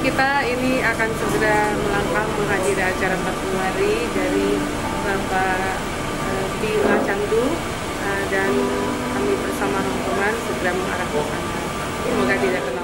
Kita ini akan segera melangkah menghadiri acara 40 hari dari Bapak Bila Candu dan kami bersama rombongan segera mengarah ke sana. Semoga tidak kenal.